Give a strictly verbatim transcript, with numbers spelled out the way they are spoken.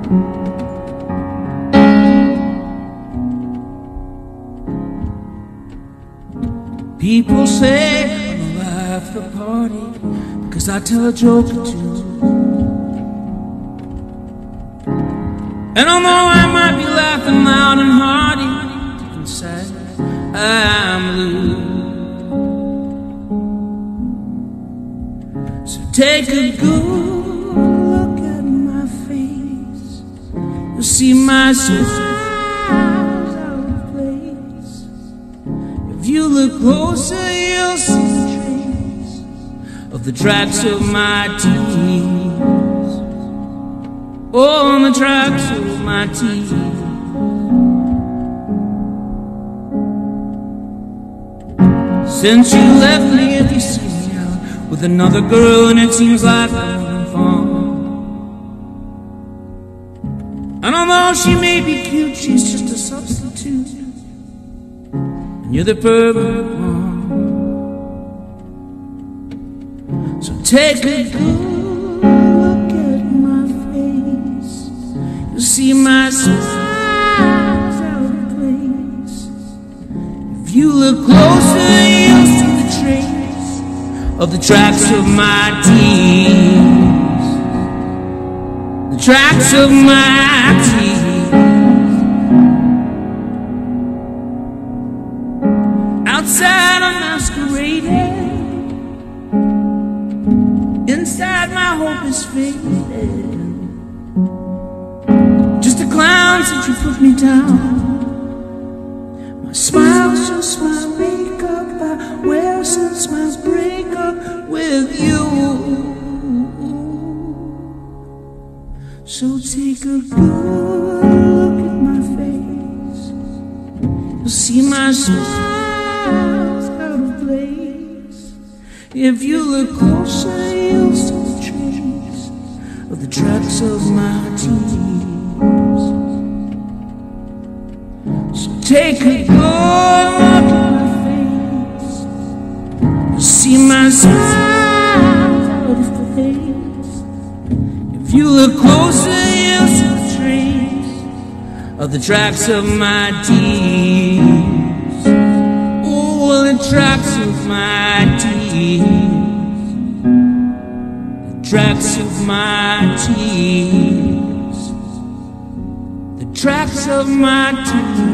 People say I'm the life of the party because I tell a joke or two. And although I might be laughing loud and hearty, deep inside I'm blue. So take a good look at my face. You'll see my smile's out of place. If you look closer, you'll see the trace of the tracks of my teeth. Oh, on the tracks of my teeth. Since you left me, if you see me out with another girl, and it seems like I'm having fun. And although she may be cute, she's just a substitute, and you're the perfect one. So take a good look at my face. You'll see my smile's out of place. If you look closer, you'll see the trace of the tracks of my teeth. The tracks of my teeth. Outside I'm masquerading, inside my hope is fading. Just a clown since you put me down. My smile's just my makeup. I wear since my breakup with you. So take a good look at my face. You'll see my smile's out of place. If you look closer, you'll see the trace of the tracks of my teeth. So take a good look at my face. You'll see my smile's out of place. If you look closer, you'll see the trace of the tracks of my teeth. Oh, the tracks of my teeth. The tracks of my teeth. The tracks of my teeth.